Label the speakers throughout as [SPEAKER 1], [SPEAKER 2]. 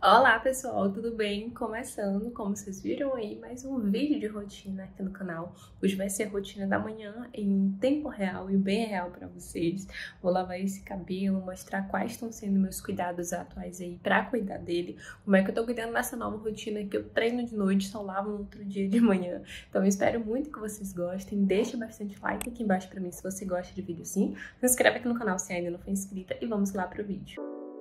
[SPEAKER 1] Olá pessoal, tudo bem? Começando, como vocês viram aí, mais um vídeo de rotina aqui no canal. Hoje vai ser a rotina da manhã em tempo real e bem real pra vocês. Vou lavar esse cabelo, mostrar quais estão sendo meus cuidados atuais aí pra cuidar dele. Como é que eu tô cuidando dessa nova rotina que eu treino de noite, só lavo no outro dia de manhã. Então eu espero muito que vocês gostem. Deixa bastante like aqui embaixo pra mim se você gosta de vídeo assim. Se inscreve aqui no canal se ainda não for inscrita e vamos lá pro vídeo.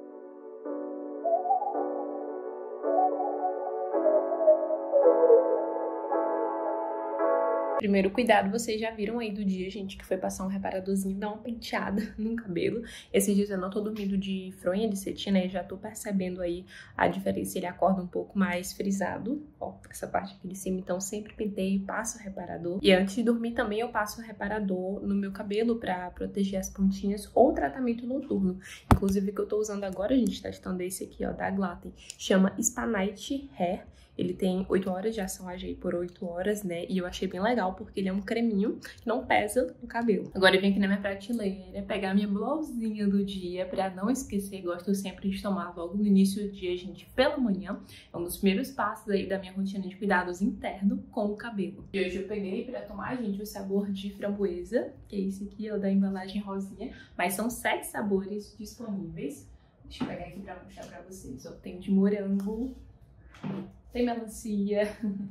[SPEAKER 1] Primeiro cuidado, vocês já viram aí do dia, gente, que foi passar um reparadorzinho, dar uma penteada no cabelo. Esses dias eu não tô dormindo de fronha de cetim, né? Já tô percebendo aí a diferença, ele acorda um pouco mais frisado. Ó, essa parte aqui de cima, então sempre penteio e passo o reparador. E antes de dormir também eu passo o reparador no meu cabelo pra proteger as pontinhas ou tratamento noturno. Inclusive o que eu tô usando agora, gente, testando esse aqui, ó, da Glaten. Chama Spa Night Hair. Ele tem 8 horas de ação, age aí por 8 horas, né? E eu achei bem legal, porque ele é um creminho que não pesa no cabelo. Agora eu vim aqui na minha prateleira pegar minha blusinha do dia pra não esquecer. Gosto sempre de tomar logo no início do dia, gente, pela manhã. É um dos primeiros passos aí da minha rotina de cuidados interno com o cabelo. E hoje eu peguei pra tomar, gente, o sabor de framboesa, que é esse aqui, ó, da embalagem rosinha. Mas são 7 sabores disponíveis. Deixa eu pegar aqui pra mostrar pra vocês. Ó, tem de morango, tem melancia,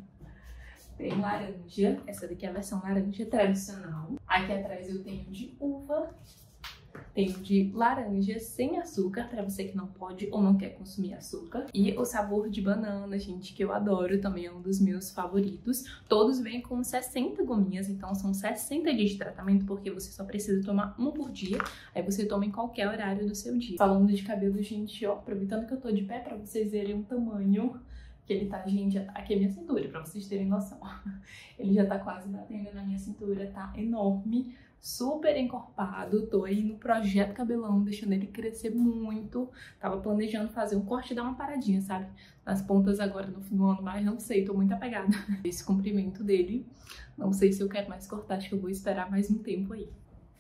[SPEAKER 1] tem laranja, essa daqui é a versão laranja tradicional. Aqui atrás eu tenho de uva, tenho de laranja sem açúcar, pra você que não pode ou não quer consumir açúcar. E o sabor de banana, gente, que eu adoro, também é um dos meus favoritos. Todos vêm com 60 gominhas, então são 60 dias de tratamento, porque você só precisa tomar um por dia. Aí você toma em qualquer horário do seu dia. Falando de cabelo, gente, ó, aproveitando que eu tô de pé pra vocês verem o tamanho que ele tá, gente, aqui é minha cintura, pra vocês terem noção. Ele já tá quase batendo na minha cintura, tá enorme, super encorpado. Tô aí no projeto cabelão, deixando ele crescer muito. Tava planejando fazer um corte e dar uma paradinha, sabe? Nas pontas agora no fim do ano, mas não sei, tô muito apegada. Esse comprimento dele, não sei se eu quero mais cortar, acho que eu vou esperar mais um tempo aí.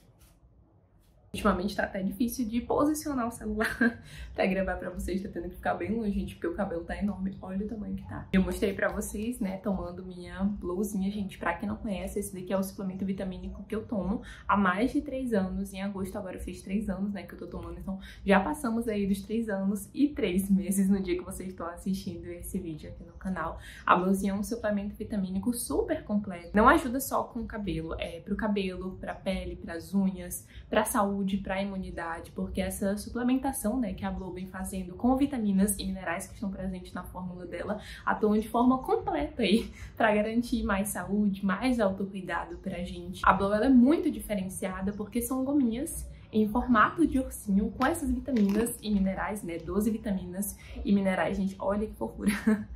[SPEAKER 1] Ultimamente tá até difícil de posicionar o celular pra gravar pra vocês, tá tendo que ficar bem longe, gente, porque o cabelo tá enorme, olha o tamanho que tá. Eu mostrei pra vocês, né, tomando minha blusinha, gente, pra quem não conhece, esse daqui é o suplemento vitamínico que eu tomo há mais de 3 anos, em agosto agora eu fiz 3 anos, né, que eu tô tomando, então já passamos aí dos 3 anos e 3 meses no dia que vocês estão assistindo esse vídeo aqui no canal. A blusinha é um suplemento vitamínico super completo, não ajuda só com o cabelo, é pro cabelo, pra pele, pras unhas, pra saúde, para imunidade, porque essa suplementação, né, que a Blo vem fazendo com vitaminas e minerais que estão presentes na fórmula dela, atuam de forma completa aí para garantir mais saúde, mais autocuidado pra gente. A Blo, ela é muito diferenciada porque são gominhas em formato de ursinho com essas vitaminas e minerais, né? 12 vitaminas e minerais, gente. Olha que fofura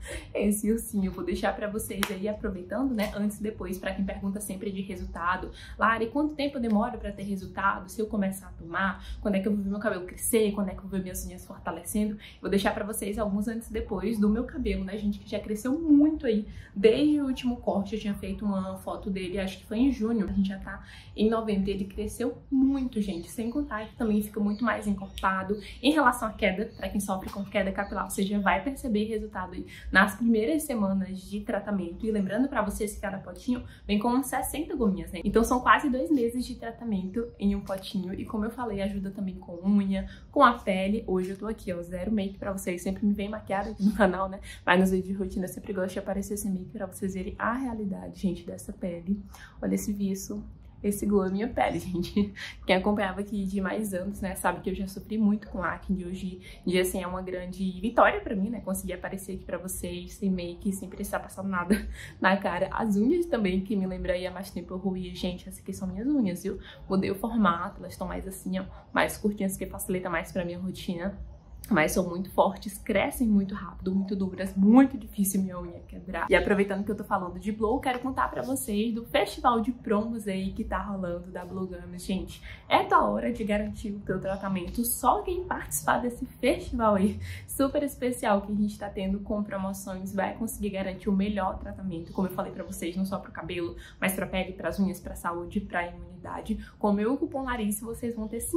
[SPEAKER 1] esse ursinho. Eu vou deixar pra vocês aí, aproveitando, né? Antes e depois, pra quem pergunta sempre de resultado. Lari, quanto tempo demora pra ter resultado? Se eu começar a tomar? Quando é que eu vou ver meu cabelo crescer? Quando é que eu vou ver minhas unhas fortalecendo? Vou deixar pra vocês alguns antes e depois do meu cabelo, né, gente? Que já cresceu muito aí. Desde o último corte, eu tinha feito uma foto dele, acho que foi em junho. A gente já tá em novembro. Ele cresceu muito, gente. Sem contar que também fica muito mais encorpado. Em relação à queda, para quem sofre com queda capilar, você já vai perceber resultado aí nas primeiras semanas de tratamento. E lembrando para vocês que cada potinho vem com 60 gominhas, né? Então são quase 2 meses de tratamento em um potinho. E como eu falei, ajuda também com unha, com a pele. Hoje eu tô aqui, ó, zero make pra vocês. Sempre me vem maquiada aqui no canal, né? Mas nos vídeos de rotina eu sempre gosto de aparecer sem make pra vocês verem a realidade, gente, dessa pele. Olha esse viço. Esse glow é minha pele, gente. Quem acompanhava aqui de mais anos, né, sabe que eu já sofri muito com acne. Hoje em dia, assim, é uma grande vitória pra mim, né, conseguir aparecer aqui pra vocês sem make, sem precisar passar nada na cara. As unhas também, que me lembra aí há mais tempo eu ruía. Gente, essas aqui são minhas unhas, viu? Mudei o formato, elas estão mais assim, ó, mais curtinhas, que facilita mais pra minha rotina. Mas são muito fortes, crescem muito rápido, muito duras, muito difícil minha unha quebrar. E aproveitando que eu tô falando de Blo, quero contar pra vocês do festival de promos aí que tá rolando da Blo Gums. Gente, é da hora de garantir o teu tratamento. Só quem participar desse festival aí super especial que a gente tá tendo com promoções vai conseguir garantir o melhor tratamento, como eu falei pra vocês, não só pro cabelo, mas pra pele, pras unhas, pra saúde, pra imunidade. unidade. Com o meu cupom Larissa, vocês vão ter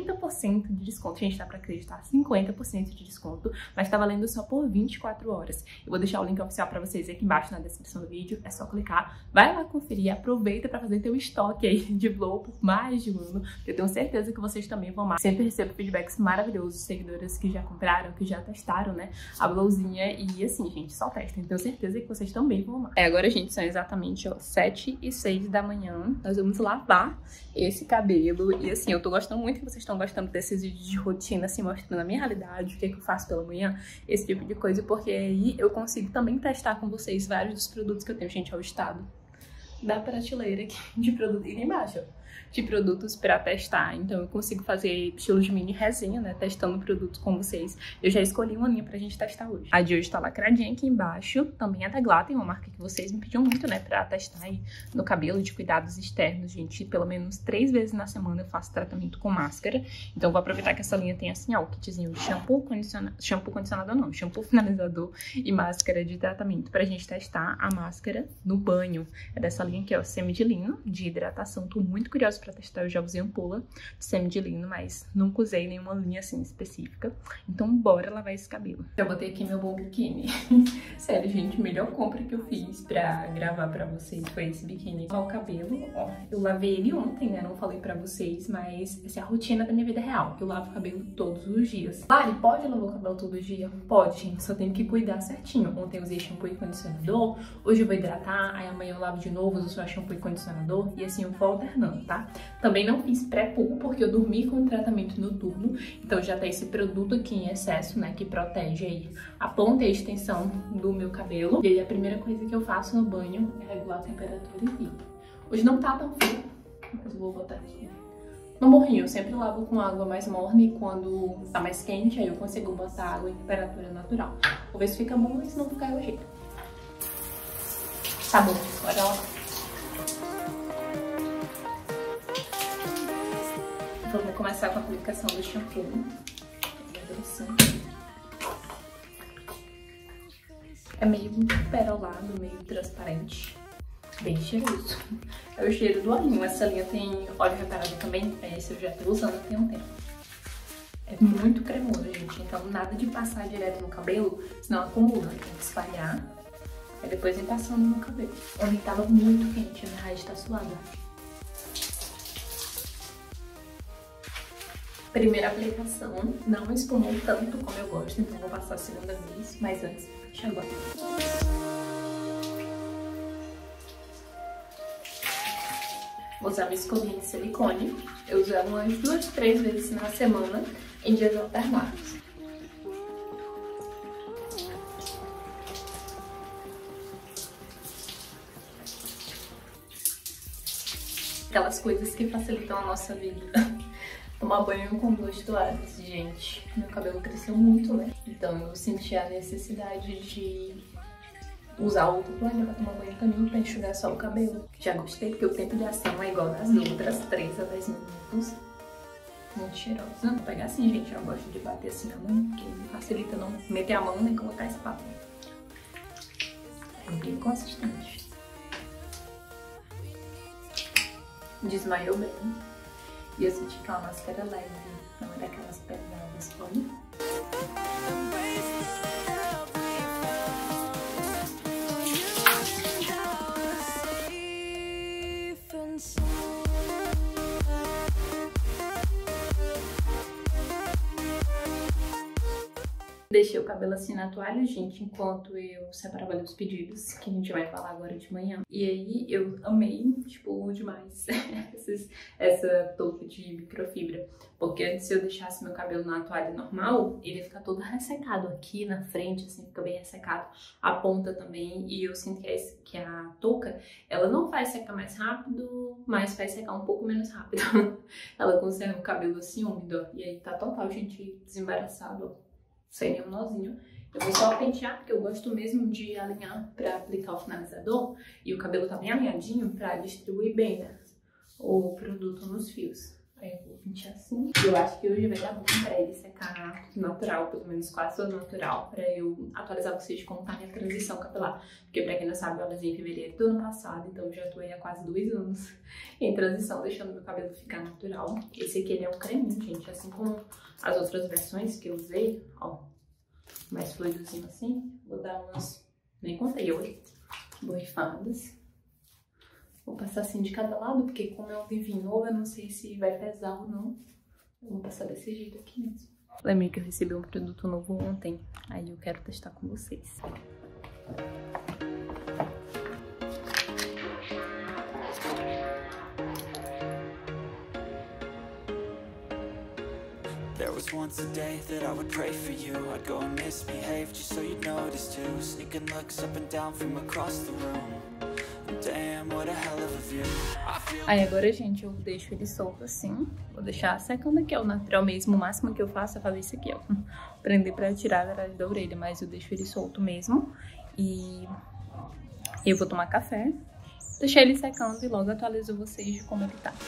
[SPEAKER 1] 50% de desconto. Gente, dá pra acreditar, 50% de desconto, mas tá valendo só por 24 horas. Eu vou deixar o link oficial pra vocês aqui embaixo na descrição do vídeo, é só clicar, vai lá conferir, aproveita pra fazer teu estoque aí de Blow por mais de um ano, que eu tenho certeza que vocês também vão amar. Sempre recebo feedbacks maravilhosos, seguidoras que já compraram, que já testaram, né, a Blowzinha, e assim, gente, só testem, tenho certeza que vocês também vão amar. Agora, gente, são exatamente, ó, 7h06 da manhã, nós vamos lavar esse cabelo, e assim, eu tô gostando muito que vocês estão gostando desses vídeos de rotina, assim, mostrando a minha realidade, o que é que eu faço pela manhã, esse tipo de coisa, porque aí eu consigo também testar com vocês vários dos produtos que eu tenho. Gente, é o estado da prateleira aqui de produto, e embaixo, ó, de produtos pra testar. Então eu consigo fazer estilo de mini resenha, né, testando produtos com vocês. Eu já escolhi uma linha pra gente testar hoje. A de hoje tá lacradinha aqui embaixo, também é da Glaten, uma marca que vocês me pediam muito, né, pra testar aí no cabelo, de cuidados externos, gente. Pelo menos 3 vezes na semana eu faço tratamento com máscara. Então vou aproveitar que essa linha tem assim, ó, o kitzinho de shampoo, condicionador não, shampoo finalizador e máscara de tratamento pra gente testar a máscara no banho. É dessa linha aqui, ó, semi de lino, de hidratação. Tô muito curiosa pra testar, eu já usei ampola de semi de lino, mas nunca usei nenhuma linha assim específica. Então bora lavar esse cabelo. Já botei aqui meu bom biquíni. Sério, gente, a melhor compra que eu fiz pra gravar pra vocês foi esse biquíni. Lavar o cabelo, ó, eu lavei ele ontem, né, não falei pra vocês, mas essa é a rotina da minha vida real. Eu lavo o cabelo todos os dias. Lari, pode lavar o cabelo todo dia? Pode, gente, só tenho que cuidar certinho. Ontem eu usei shampoo e condicionador, hoje eu vou hidratar, aí amanhã eu lavo de novo, uso só shampoo e condicionador, e assim eu vou alternando, tá? Também não fiz pré-poo, porque eu dormi com o tratamento noturno, então já tem esse produto aqui em excesso, né, que protege aí a ponta e a extensão do meu cabelo. E aí a primeira coisa que eu faço no banho é regular a temperatura e frio. Hoje não tá tão frio, mas eu vou botar aqui no morrinho. Eu sempre lavo com água mais morna e quando tá mais quente, aí eu consigo botar água em temperatura natural. Vou ver se fica bom, mas se não ficar eu jeito. Tá bom, bora lá. Vamos começar com a aplicação do shampoo. É meio perolado, meio transparente. Bem cheiroso. É o cheiro do olhinho. Essa linha tem óleo reparado também. Esse eu já tô usando tem um tempo. É muito cremoso, gente. Então nada de passar direto no cabelo, senão acumula. Tem que espalhar. Aí depois ir passando no cabelo. Ontem tava muito quente, minha raiz tá suada. Primeira aplicação, não espumou tanto como eu gosto, então vou passar a segunda vez, mas antes, enxaguar. Vou usar minha escovinha de silicone, eu uso ela umas 2, 3 vezes na semana, em dias alternados. Aquelas coisas que facilitam a nossa vida. Tomar banho com 2 toalhas, gente. Meu cabelo cresceu muito, né? Então eu senti a necessidade de usar outra toalha pra tomar banho também, pra enxugar só o cabelo. Já gostei, porque o tempo de ação é igual das outras, 3 a 10 minutos. Muito cheirosa. Vou pegar assim, gente. Eu gosto de bater assim na mão, porque facilita não meter a mão nem colocar espátula. É bem consistente. Desmaiou bem. E eu senti que é uma máscara leve, não é daquelas pesadas, olha. Deixei o cabelo assim na toalha, gente, enquanto eu separava ali os pedidos, que a gente vai falar agora de manhã. E aí eu amei, tipo, demais essa touca de microfibra. Porque antes, se eu deixasse meu cabelo na toalha normal, ele ia ficar todo ressecado aqui na frente, assim, fica bem ressecado. A ponta também, e eu sinto que a touca, ela não faz secar mais rápido, mas faz secar um pouco menos rápido. Ela conserva o cabelo assim úmido, ó. E aí tá total, gente, desembaraçado, ó. Sem nenhum nozinho. Eu vou só pentear, porque eu gosto mesmo de alinhar pra aplicar o finalizador. E o cabelo tá bem alinhadinho pra distribuir bem, né, o produto nos fios. Aí eu vou gente, assim. Eu acho que hoje vai dar bom pra ele secar natural, pelo menos quase todo natural, pra eu atualizar vocês de como tá a minha transição capilar. Porque pra quem não sabe, eu alisei em fevereiro do ano passado, então eu já tô aí há quase 2 anos em transição, deixando meu cabelo ficar natural. Esse aqui, ele é um creminho, gente, assim como as outras versões que eu usei, ó, mais fluidozinho assim. Vou dar umas, nem contei hoje, borrifadas. Vou passar assim de cada lado, porque como é um vinho novo, eu não sei se vai pesar ou não. Eu vou passar desse jeito aqui mesmo. Lembrei que eu recebi um produto novo ontem, aí eu quero testar com vocês.
[SPEAKER 2] There was once a day that I would pray for you. I'd go and misbehave just so you'd notice too. Sneaking looks up and down from across the room. Damn, what a hell of a view.
[SPEAKER 1] Aí agora, gente, eu deixo ele solto assim. Vou deixar secando aqui, ó, natural mesmo. O máximo que eu faço é fazer isso aqui, ó. Prender pra tirar a verdade da orelha, mas eu deixo ele solto mesmo. E eu vou tomar café. Deixar ele secando e logo atualizo vocês de como ele tá.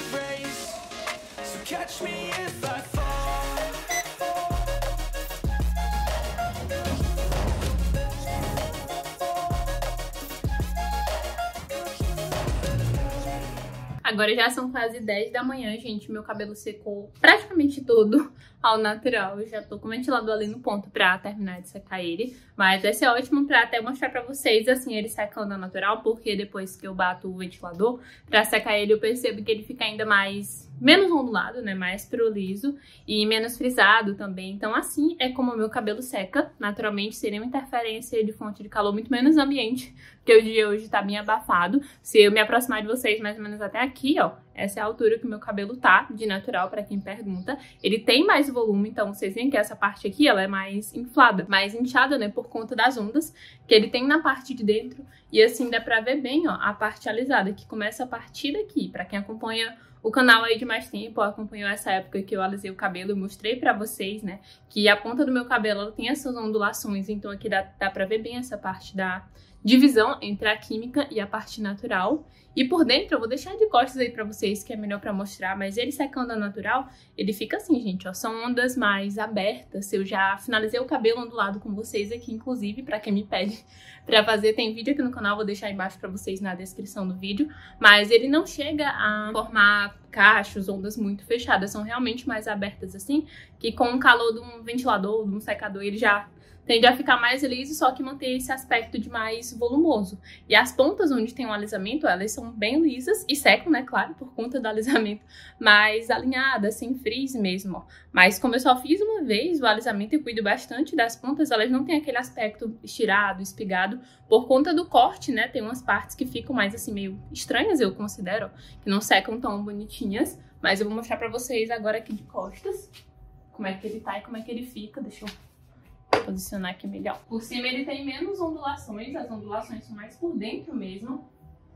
[SPEAKER 1] Agora já são quase 10 da manhã, gente. Meu cabelo secou praticamente todo ao natural. Eu já tô com o ventilador ali no ponto pra terminar de secar ele. Mas vai ser ótimo pra até mostrar pra vocês, assim, ele secando ao natural. Porque depois que eu bato o ventilador pra secar ele, eu percebo que ele fica ainda menos ondulado, né? Mais pro liso e menos frisado também. Então assim é como o meu cabelo seca naturalmente, sem nenhuma interferência de fonte de calor, muito menos ambiente, porque o dia hoje tá bem abafado. Se eu me aproximar de vocês mais ou menos até aqui, ó, essa é a altura que o meu cabelo tá, de natural, pra quem pergunta. Ele tem mais volume, então vocês veem que essa parte aqui, ela é mais inflada, mais inchada, né, por conta das ondas que ele tem na parte de dentro. E assim dá pra ver bem, ó, a parte alisada, que começa a partir daqui. Pra quem acompanha o canal aí de mais tempo, acompanhou essa época que eu alisei o cabelo, eu mostrei pra vocês, né, que a ponta do meu cabelo, ela tem essas ondulações, então aqui dá pra ver bem essa parte da divisão entre a química e a parte natural. E por dentro eu vou deixar de costas aí pra vocês, que é melhor pra mostrar, mas ele secando a natural, ele fica assim, gente, ó, são ondas mais abertas. Eu já finalizei o cabelo ondulado com vocês aqui, inclusive, pra quem me pede pra fazer, tem vídeo aqui no canal, vou deixar embaixo pra vocês na descrição do vídeo, mas ele não chega a formar cachos, ondas muito fechadas, são realmente mais abertas assim, que com o calor de um ventilador, de um secador, ele já tende a ficar mais liso, só que manter esse aspecto de mais volumoso. E as pontas onde tem um alisamento, elas são bem lisas e secam, né, claro, por conta do alisamento, mais alinhadas, sem frizz mesmo, ó. Mas como eu só fiz uma vez o alisamento e cuido bastante das pontas, elas não têm aquele aspecto estirado, espigado, por conta do corte, né, tem umas partes que ficam mais assim, meio estranhas, eu considero, que não secam tão bonitinhas, mas eu vou mostrar pra vocês agora aqui de costas, como é que ele tá e como é que ele fica. Deixa eu posicionar aqui melhor. Por cima ele tem menos ondulações, as ondulações são mais por dentro mesmo.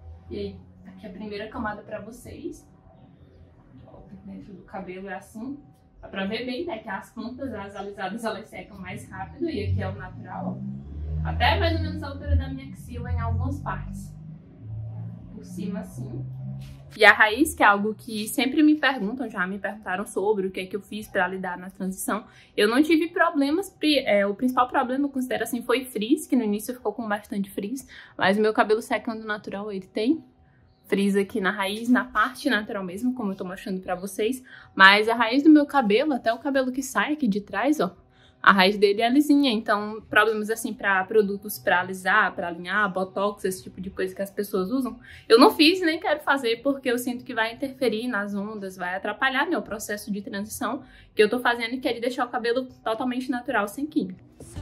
[SPEAKER 1] E aí, aqui a primeira camada pra vocês. Ó, dentro do cabelo é assim. Dá pra ver bem, né, que as pontas, as alisadas, elas secam mais rápido. E aqui é o natural, ó. Até mais ou menos a altura da minha axila em algumas partes. Por cima assim. E a raiz, que é algo que sempre me perguntam, já me perguntaram sobre o que é que eu fiz pra lidar na transição. Eu não tive problemas, o principal problema, eu considero assim, foi frizz, que no início ficou com bastante frizz, mas o meu cabelo secando natural, ele tem frizz aqui na raiz, na parte natural mesmo, como eu tô mostrando pra vocês, mas a raiz do meu cabelo, até o cabelo que sai aqui de trás, ó, a raiz dele é lisinha, então problemas assim pra produtos pra alisar, pra alinhar, botox, esse tipo de coisa que as pessoas usam, eu não fiz e nem quero fazer porque eu sinto que vai interferir nas ondas, vai atrapalhar meu processo de transição que eu tô fazendo e quero deixar o cabelo totalmente natural, sem química.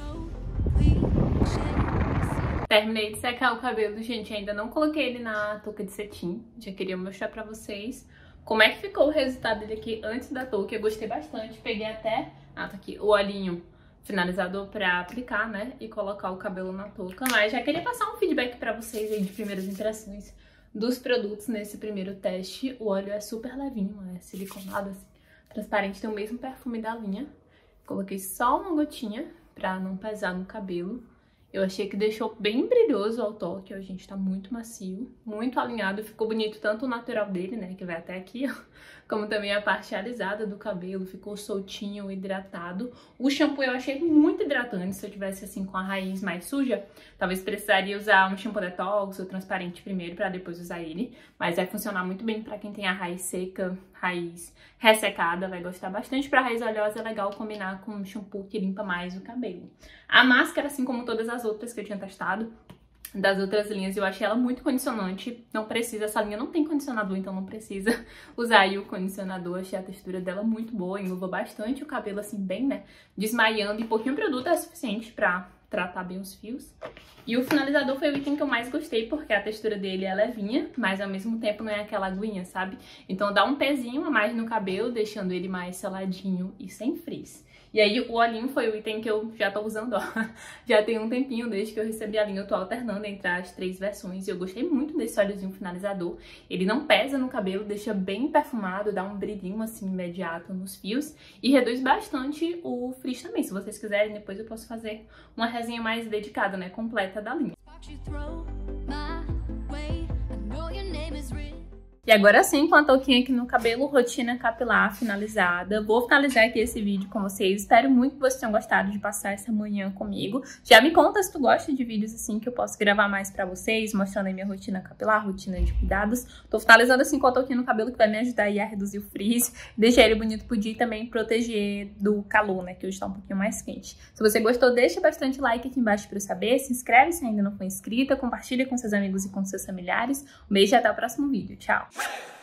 [SPEAKER 1] Terminei de secar o cabelo, gente, ainda não coloquei ele na touca de cetim, já queria mostrar pra vocês como é que ficou o resultado dele aqui antes da touca. Eu gostei bastante, peguei até, tá aqui, o olhinho finalizador pra aplicar, né, e colocar o cabelo na touca, mas já queria passar um feedback pra vocês aí de primeiras impressões dos produtos nesse primeiro teste. O óleo é super levinho, é siliconado, assim, transparente, tem o mesmo perfume da linha. Coloquei só uma gotinha pra não pesar no cabelo. Eu achei que deixou bem brilhoso ao toque, ó, gente, tá muito macio, muito alinhado, ficou bonito tanto o natural dele, né, que vai até aqui, ó, como também a parte alisada do cabelo, ficou soltinho, hidratado. O shampoo eu achei muito hidratante, se eu tivesse assim com a raiz mais suja, talvez precisaria usar um shampoo detox ou transparente primeiro pra depois usar ele, mas vai funcionar muito bem pra quem tem a raiz seca, raiz ressecada, vai gostar bastante. Pra raiz oleosa é legal combinar com um shampoo que limpa mais o cabelo. A máscara, assim como todas as outras que eu tinha testado, das outras linhas, eu achei ela muito condicionante, não precisa, essa linha não tem condicionador, então não precisa usar aí o condicionador, achei a textura dela muito boa, enluva bastante o cabelo assim bem, né, desmaiando, e pouquinho produto é suficiente pra tratar bem os fios. E o finalizador foi o item que eu mais gostei, porque a textura dele é levinha, mas ao mesmo tempo não é aquela aguinha, sabe? Então dá um pezinho a mais no cabelo, deixando ele mais seladinho e sem frizz. E aí o olhinho foi o item que eu já tô usando, ó. Já tem um tempinho desde que eu recebi a linha, eu tô alternando entre as 3 versões. E eu gostei muito desse óleozinho finalizador. Ele não pesa no cabelo, deixa bem perfumado, dá um brilhinho assim imediato nos fios. E reduz bastante o frizz também. Se vocês quiserem, depois eu posso fazer uma resenha mais dedicada, né, completa da linha. E agora sim, com a touquinha aqui no cabelo, rotina capilar finalizada. Vou finalizar aqui esse vídeo com vocês. Espero muito que vocês tenham gostado de passar essa manhã comigo. Já me conta se tu gosta de vídeos assim que eu posso gravar mais pra vocês, mostrando aí minha rotina capilar, rotina de cuidados. Tô finalizando assim com a touquinha no cabelo, que vai me ajudar aí a reduzir o frizz, deixar ele bonito pro dia e também proteger do calor, né, que hoje tá um pouquinho mais quente. Se você gostou, deixa bastante like aqui embaixo pra eu saber. Se inscreve se ainda não for inscrita, compartilha com seus amigos e com seus familiares. Um beijo e até o próximo vídeo. Tchau!